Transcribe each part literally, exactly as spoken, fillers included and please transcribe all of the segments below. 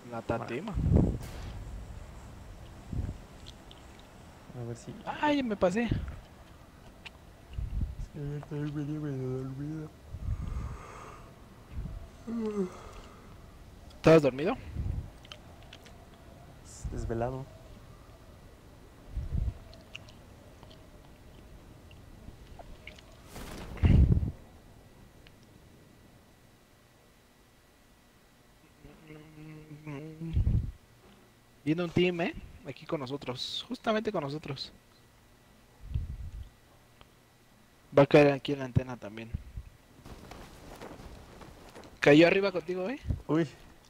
La Ma- tatema. A ver si. Ay, me pasé. Si ayer también venía medio dormido. ¿Estabas dormido? Desvelado. Viene un team, ¿eh? Aquí con nosotros. Justamente con nosotros. Va a caer aquí en la antena también. ¿Cayó arriba contigo, eh? Uy,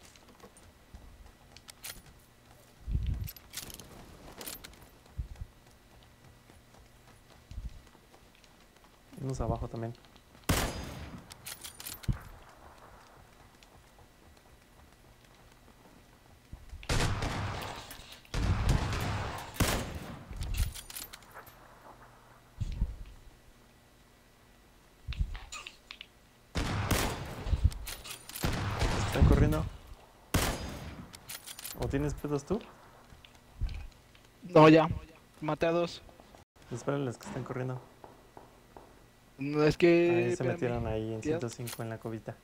unos abajo también. Los que están corriendo. ¿O tienes pedos tú? No, ya. Maté a dos. Espera los que están corriendo. No, es Ahí que... se Espérame. metieron ahí en Ya, ciento cinco en la cobita.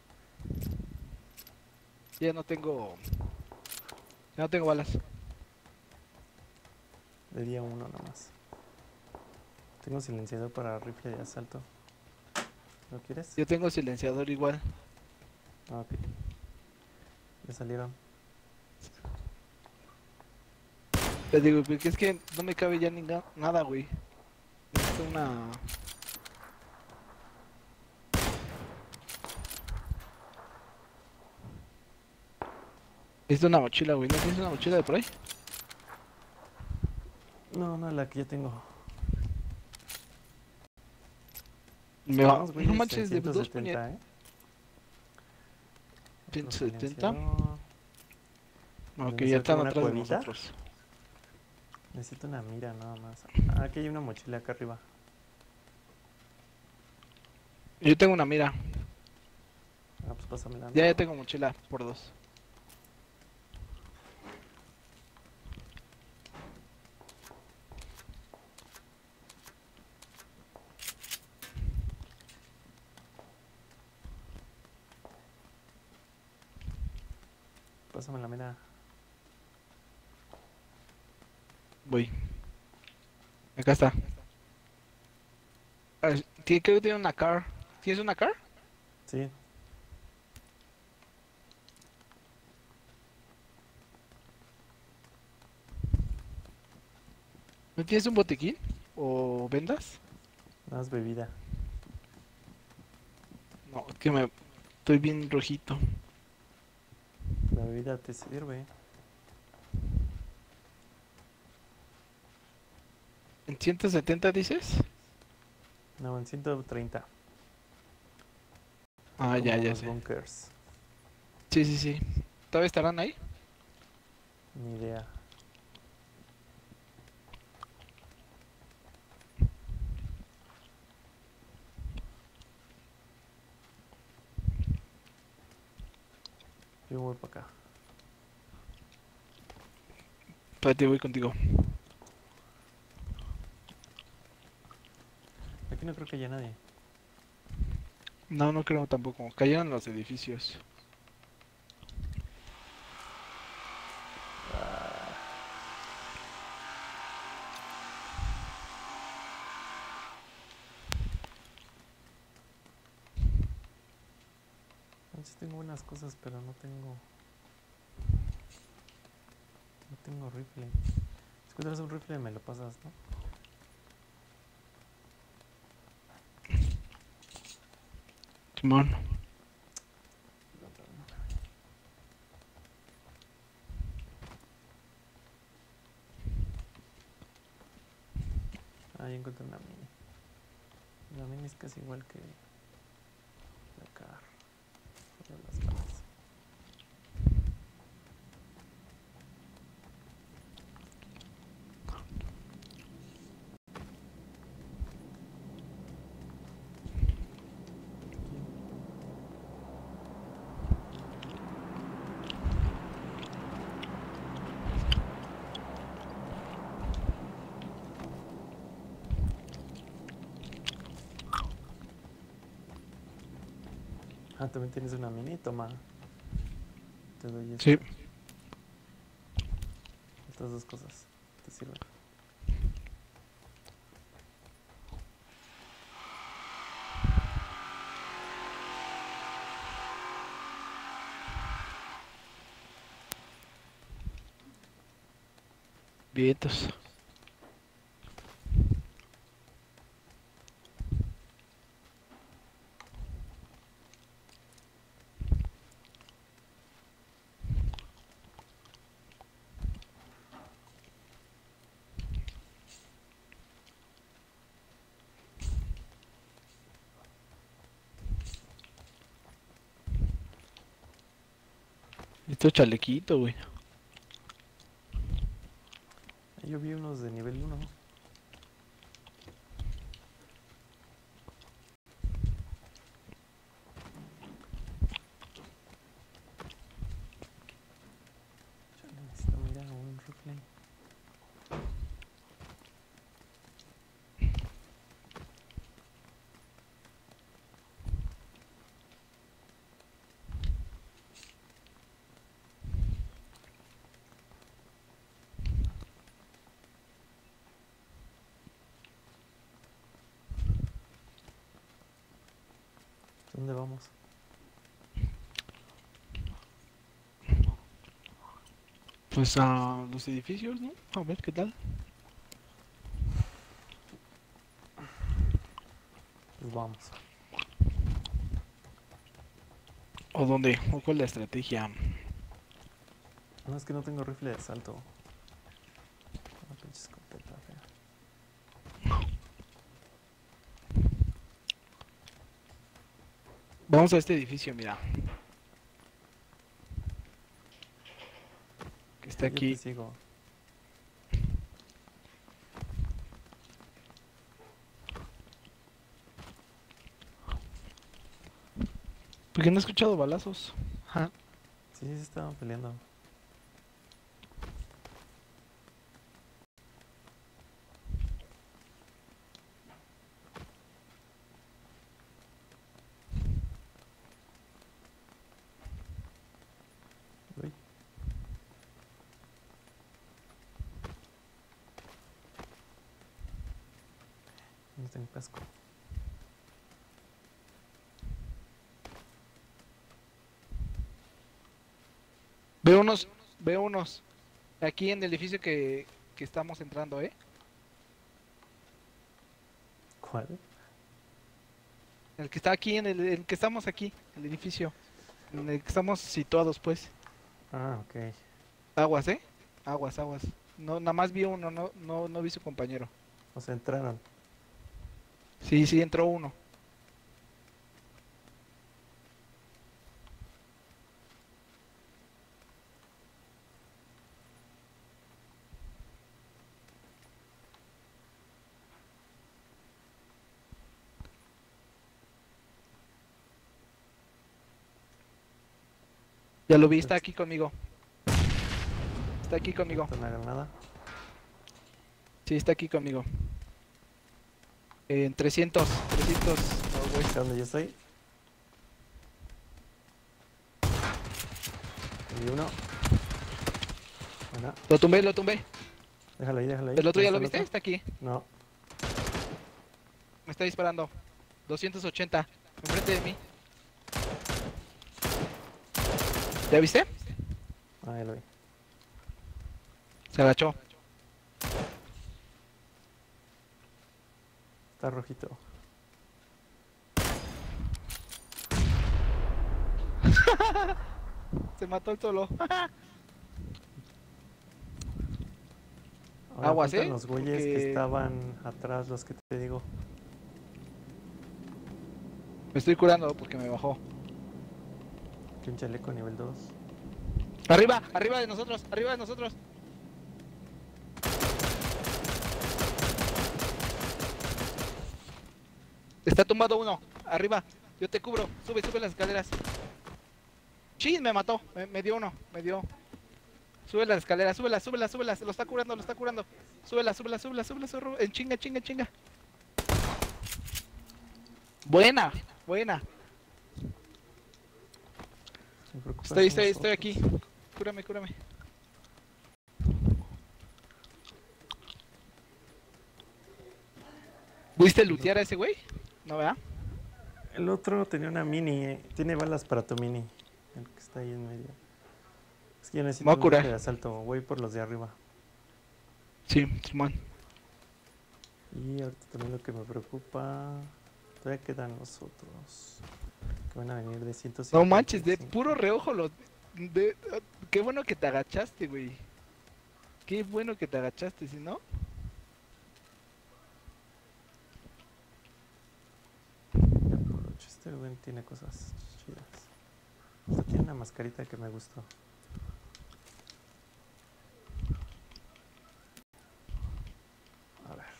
ya no tengo... Ya no tengo balas. De día uno nomás. Tengo silenciador para rifle de asalto. ¿Lo quieres? Yo tengo silenciador igual. Ah, ok. Ya salieron. Te digo, porque es que no me cabe ya ni na- nada, güey. Necesito una... Necesito una mochila, güey. ¿No tienes una mochila de por ahí? No, no, la que ya tengo. Me va... Unos No güeyes en manches, de dos ciento setenta, puñetas. ¿eh? Otro ciento setenta. silenciador. Ok, Debe ya ser están como una atrás de cuevita. nosotros. Necesito una mira nada más. Ah, aquí hay una mochila acá arriba. Yo tengo una mira. Ah, pues pásamela, Ya, ya ¿no? tengo mochila por dos. Pásame la mira. Voy. Acá está. Ah, tiene- creo que tiene una car. ¿Tienes una car? Sí, ¿No tienes un botiquín? ¿O vendas? más bebida. No, es que me... Estoy bien rojito. La bebida te sirve. ¿En ciento setenta dices? No, en ciento treinta. Hay Ah, ya, como ya unos sé. bunkers. Sí, sí, sí. ¿Todavía estarán ahí? Ni idea. Yo voy para acá. Espérate, voy contigo. Aquí no creo que haya nadie. No, no creo tampoco. Cayeron los edificios. Ah, sí tengo buenas cosas, pero no tengo. No tengo rifle. Si encuentras un rifle, me lo pasas, ¿no? Simón. Ah, ya encontré una mini. La mini es casi igual que la car. De las balas. Aquí. Ah, también tienes una mini, toma. Te doy esta. Sí. Estas dos cosas te sirven. Vientos. Esto es chalequito, güey. Yo vi unos de nivel uno. Chale, necesito mirar un rifle. ¿Dónde vamos? Pues a los edificios, ¿no? A ver qué tal. Pues vamos. ¿O dónde? ¿O cuál es la estrategia? No, es que no tengo rifle de asalto. Una pinche escopeta fea. Vamos a este edificio, mira. Que está Yo te aquí. sigo. Porque no he escuchado balazos. Ajá. Sí, sí, se estaban peleando. Uy. No tengo casco. Veo unos, veo unos. Aquí en el edificio que, que estamos entrando, ¿eh? ¿Cuál? El que está aquí, en el, el que estamos aquí, el edificio. En el que estamos situados, pues. Ah, ok. Aguas, ¿eh? Aguas, aguas. No, nada más vi uno, no, no, no vi su compañero. O sea, entraron. Sí, sí, entró uno. Ya lo vi, está aquí conmigo. Está aquí conmigo. Una granada. Sí, está aquí conmigo. En trescientos, trescientos. ¿Sabes dónde yo estoy? Y uno. Bueno, Lo tumbé, lo tumbé. déjalo ahí, déjalo ahí. ¿El otro ya ¿Dónde lo está viste? Está aquí. No. Me está disparando. doscientos ochenta. Enfrente de mí. ¿Ya viste? Ah, ya lo vi. Se agachó. Está rojito. Se mató el solo. Ahora Aguas, faltan ¿eh? los güeyes Porque que estaban atrás, los que te digo. me estoy curando porque me bajó. Que un chaleco nivel dos. Arriba, arriba de nosotros, arriba de nosotros. Está tumbado uno, arriba. Yo te cubro, sube, sube las escaleras. Chin, me mató, me, me dio uno, me dio. Sube las escaleras, súbela, súbela, súbela, lo está curando, lo está curando. Súbela, súbela, súbela, súbela, súbela, en chinga, chinga, chinga. Buena, buena. Me preocupa Estoy, son estoy, los estoy aquí. otros. Cúrame, cúrame. ¿Pudiste lootear a ese güey? No, ¿verdad? El otro tenía una mini, eh. Tiene balas para tu mini. El que está ahí en medio. Es que yo Me necesito voy a un rifle curar. de asalto. Voy por los de arriba. Sí, Simón. Y ahorita también lo que me preocupa. Todavía quedan los otros. Que van a venir de ciento No cincuenta manches, y de cinco. puro reojo los... De... Qué bueno que te agachaste, güey. Qué bueno que te agachaste, si no... Ya por ocho. Este güey tiene cosas chidas. Hasta tiene una mascarita que me gustó. A ver.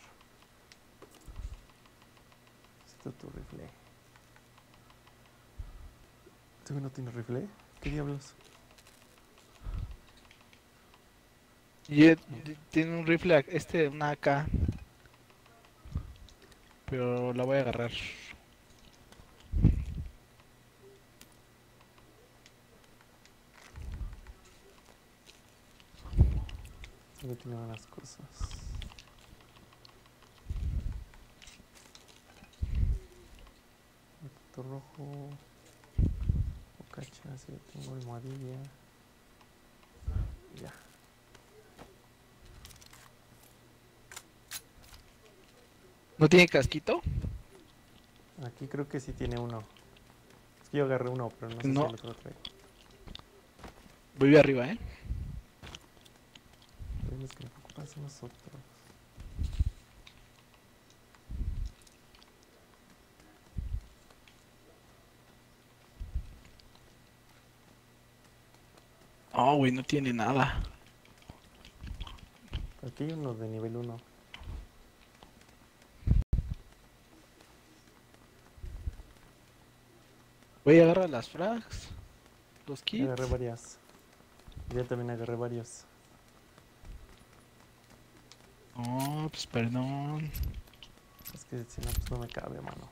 Necesito tu rifle. ¿Este güey no tiene rifle? ¿Qué diablos? Y él t- tiene un rifle, a- este, una A K. Pero la voy a agarrar. Este güey tiene buenas cosas. Pato rojo. Bocacha, sí, tengo almohadilla. Ya. ¿No tiene casquito? Aquí creo que sí tiene uno. Es que yo agarré uno, pero no sé si No. el otro trae. Voy arriba, ¿eh? Pero los que me preocupan son los otros. Oh, güey, no tiene nada. Aquí hay uno de nivel uno. Voy a agarrar las frags. Los Ya agarré kits. varias. Ya también agarré varios. Oh, pues perdón. Es que si no, pues no me cabe, mano.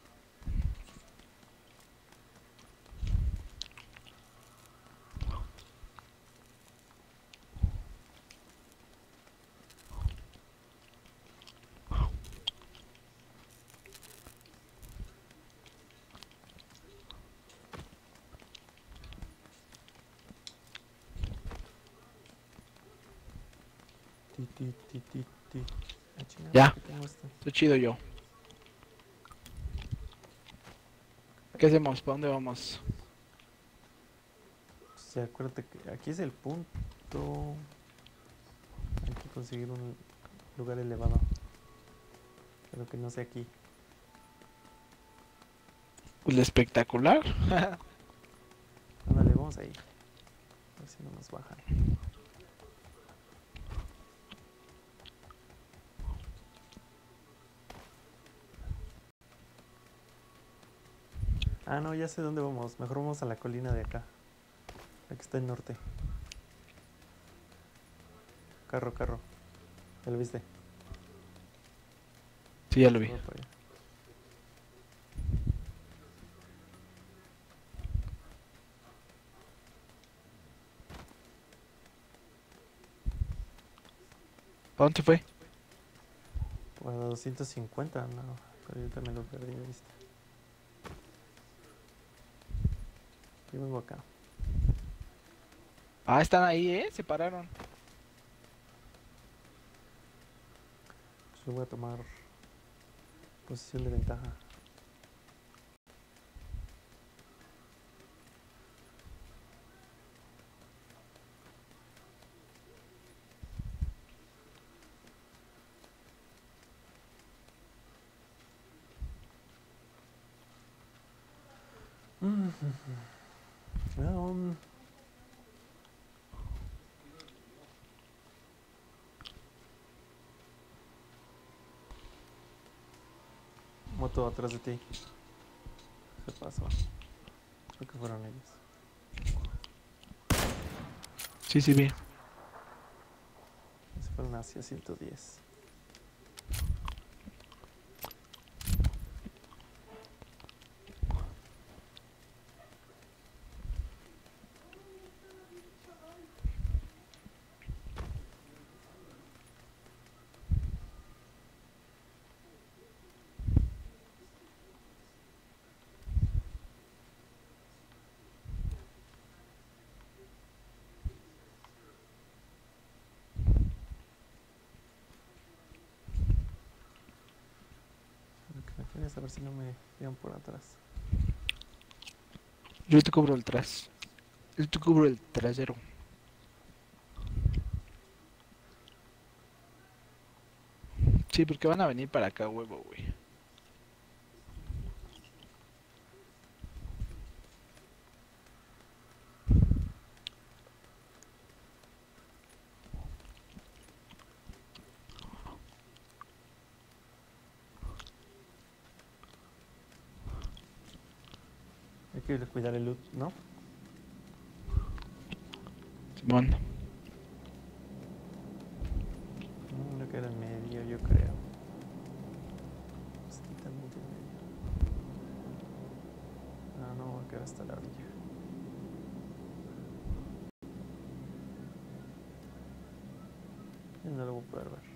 Ti, ti, ti, ti, ti. Ah, chingada, Ya, ¿por qué tengo esto? estoy chido yo. ¿Qué hacemos? ¿Para dónde vamos? Pues ya, acuérdate que aquí es el punto. Hay que conseguir un lugar elevado. Pero que no sea aquí. Pues lo espectacular. Ándale, vamos ahí. A ver si no nos bajan. Ah, no, ya sé dónde vamos. Mejor vamos a la colina de acá. La que está en norte. Carro, carro. ¿Ya lo viste? Sí, ya lo vi. Va para allá. ¿Para dónde fue? Pues a doscientos cincuenta, no. Pero yo también lo perdí, ¿viste? Yo vengo acá. Ah, están ahí, ¿eh? Se pararon. Pues yo voy a tomar posición de ventaja. Mm. Um, moto atrás de ti. Se pasó. Creo que fueron ellos. Sí, sí, vi. Se fueron hacia ciento diez. escaleras a ver si no me llevan por atrás. Yo te cubro el tras. Yo te cubro el trasero. Sí, porque van a venir para acá, huevo, güey. Hay que cuidar el loot, ¿no? Simón. Mm, lo que era en medio, yo creo. Pues aquí también en medio. Ah, no, va a quedar hasta la orilla. Y no lo voy a poder ver.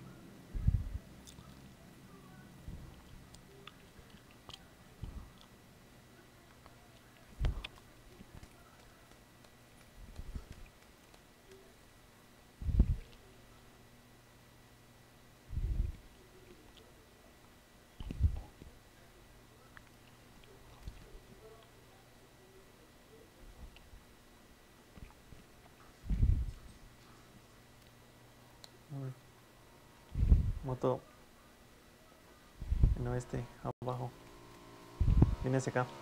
Uy. Moto en oeste, abajo. Viene hacia acá.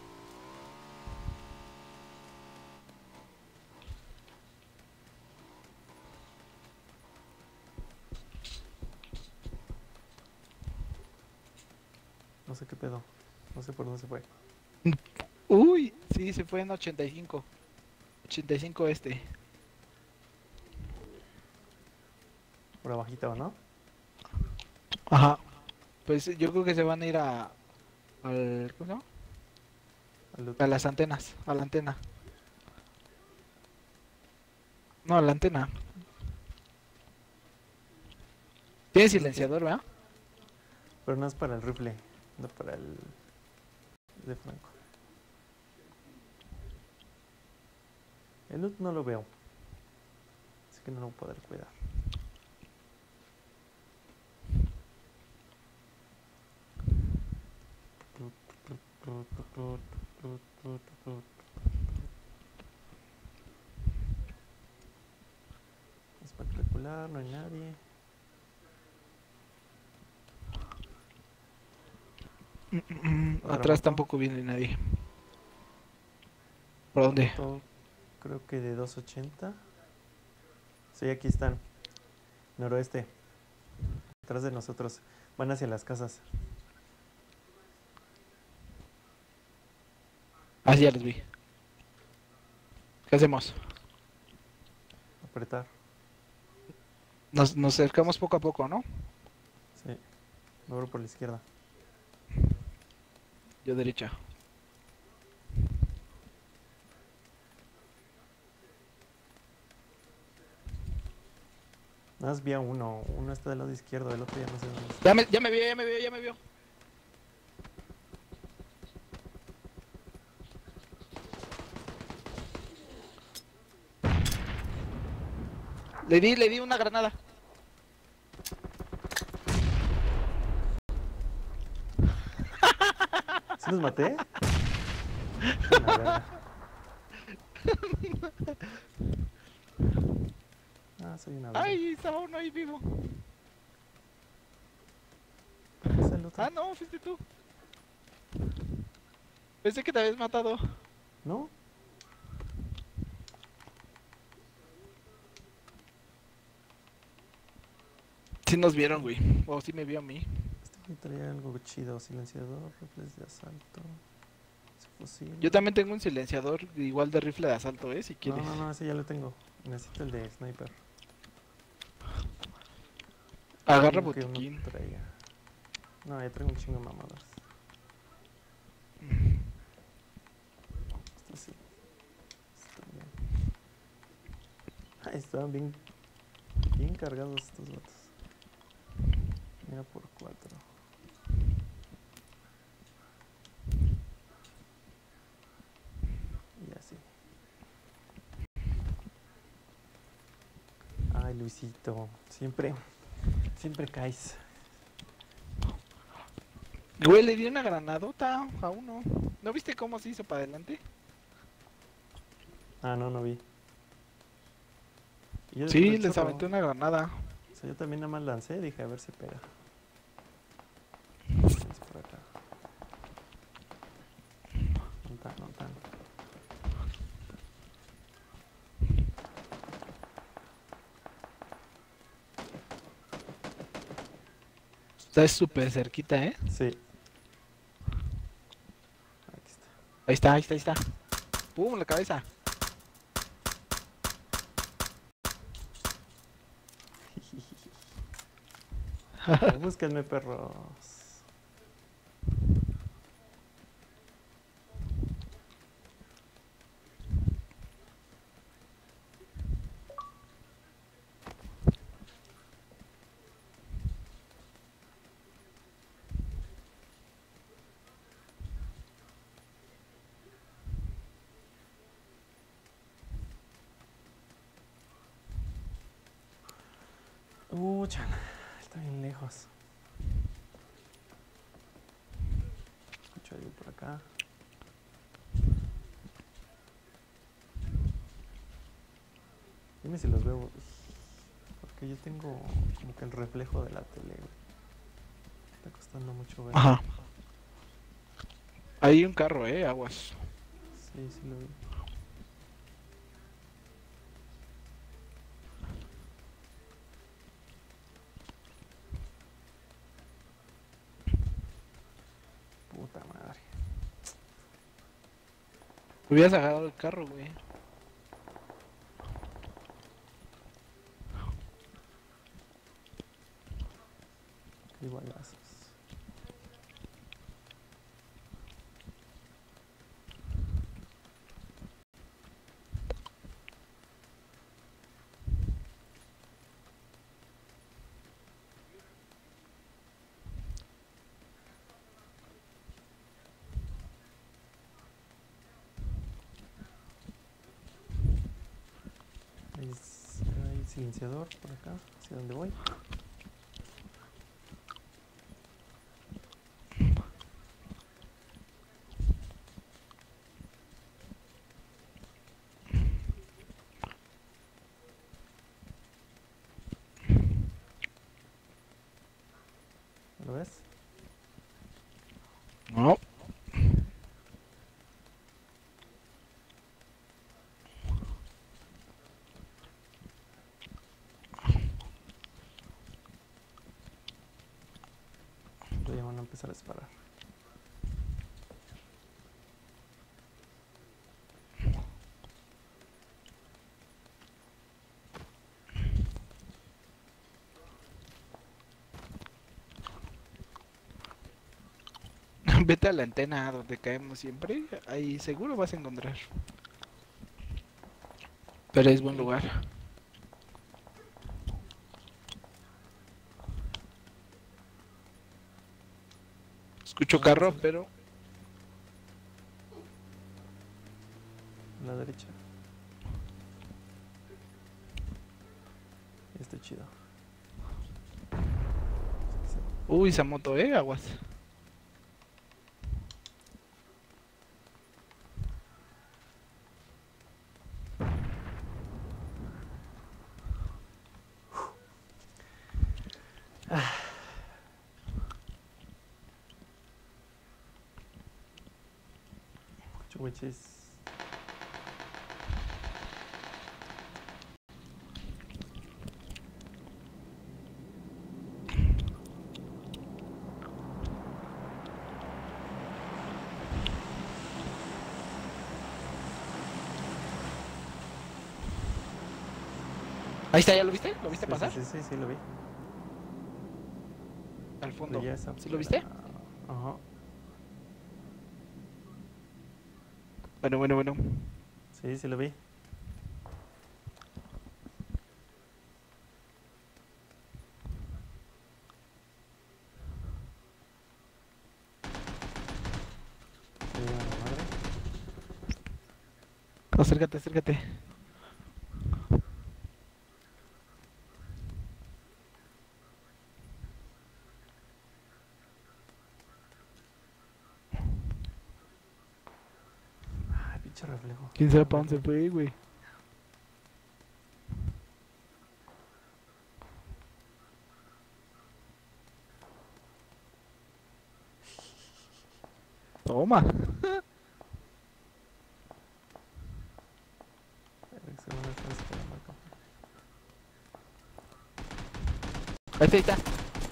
No sé qué pedo. No sé por dónde se fue. Uy, sí, se fue en ochenta y cinco. ochenta y cinco este. Por abajito, ¿no? Ajá. Pues yo creo que se van a ir a... Al, ¿cómo se llama? Al loot. A las antenas, a la antena. No, a la antena. Tiene silenciador, ¿verdad? Pero no es para el rifle, no para el de Franco. El loot no lo veo, así que no lo voy a poder cuidar. Espectacular, no hay nadie. Mm, mm, mm, Otra Atrás moto. tampoco viene nadie. ¿Por dónde? Moto, creo que de doscientos ochenta. Sí, aquí están. Noroeste. Atrás de nosotros. Van hacia las casas. Ah, sí, ya los vi. ¿Qué hacemos? Apretar. Nos, nos acercamos poco a poco, ¿no? Sí. Logro por la izquierda. Yo derecha. Nada más vi a uno. Uno está del lado izquierdo, el otro ya no sé dónde está. Ya me, ya me vio, ya me vio, ya me vio. Le di, le di una granada. ¿Sí los maté? Una verga. Ah, soy una verga. Ay, estaba uno ahí vivo. ¿Dónde está el otro? Ah, no, fuiste tú. Pensé que te habías matado. ¿No? Sí nos vieron, güey. O sí me vio a mí. Este güey traía algo chido. Silenciador, rifles de asalto. Fusil. Yo también tengo un silenciador igual de rifle de asalto, ¿eh? Si No, quieres. no, no, ese ya lo tengo. Necesito el de sniper. Agarra Digo que uno botiquín. traiga. No, ya traigo un chingo de mamadas. Esto sí. Está bien. Ay, estaban bien, bien cargados estos vatos. Mira por cuatro. Y así. Ay, Luisito. Siempre, siempre caes. Güey, le di una granadota a uno. ¿No viste cómo se hizo para adelante? Ah, no, no vi. Y yo de puro Sí, les chorro. aventé una granada. O sea, yo también nada más lancé, dije a ver si pega. Es por acá. No tan, no tan. Está súper cerquita, ¿eh? Sí. Aquí está. Ahí está, ahí está, ahí está. ¡Pum! La cabeza. Búsquenme, perros. Uh, chan. Está bien lejos. Escucho algo por acá. Dime si los veo. Porque yo tengo como que el reflejo de la tele, güey. Está costando mucho ver. Ajá. Hay un carro, ¿eh? Aguas. Sí, sí lo vi. Puta madre. Hubieras agarrado el carro, güey. Qué balazos. Hay, hay silenciador por acá, hacia donde voy. ¿Lo ves? No. Ya van a empezar a disparar. Vete a la antena donde caemos siempre. Ahí seguro vas a encontrar. Pero es buen Ok. lugar. Escucho Ah, carro, sí, pero... a la derecha. Está chido. Uy, esa moto, ¿eh? Aguas. Chuguichis. Ahí está, ¿ya lo viste? ¿Lo viste Sí, sí, pasar? sí, sí, sí, lo vi. Al Pero fondo. ya es ¿Sí lo afuera. viste? Ajá. Bueno, bueno, bueno. Sí, sí lo vi. Ya lleva la madre. Acércate, acércate. Pinche reflejo. ¿Quién sabe para dónde se fue, güey? Toma. Según esto es que me acá. Ahí está, ahí está.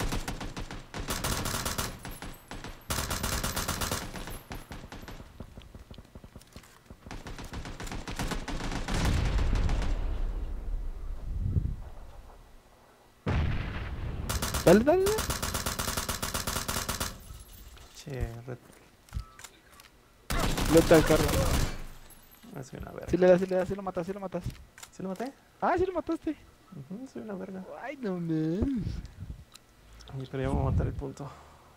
Dale, dale, dale. Che, red. Lota el carro. No soy una verga. Si le das, si le das, si lo matas, si lo matas. ¿Sí lo maté? Ah, sí lo mataste. Ujú, soy una verga. Ay, no mames. Ay, pero ya vamos a matar el punto.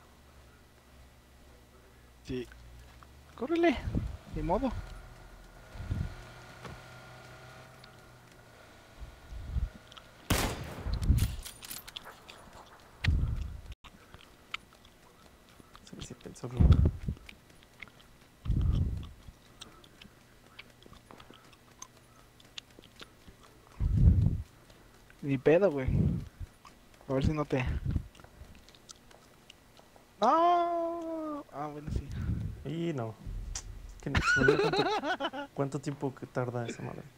Sí. Córrele. Ni modo. Sí, sí, pensó que... Ni pedo, güey. A ver si no te... No. Ah, bueno, sí. Y no. Que no se me olvidó cuánto, cuánto tiempo que tarda esa madre.